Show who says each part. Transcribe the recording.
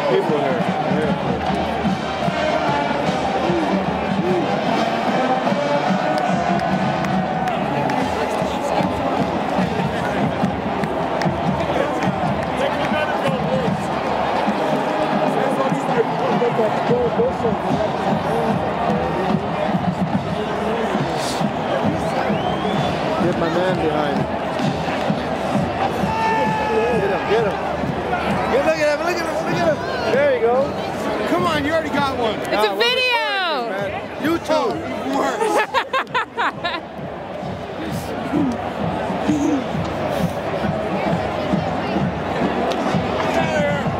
Speaker 1: people here. Get my man behind. Get him. Look at him, look at him, look at him. There you go.
Speaker 2: Come on, you already got one.
Speaker 3: It's a video.
Speaker 2: YouTube. Worse.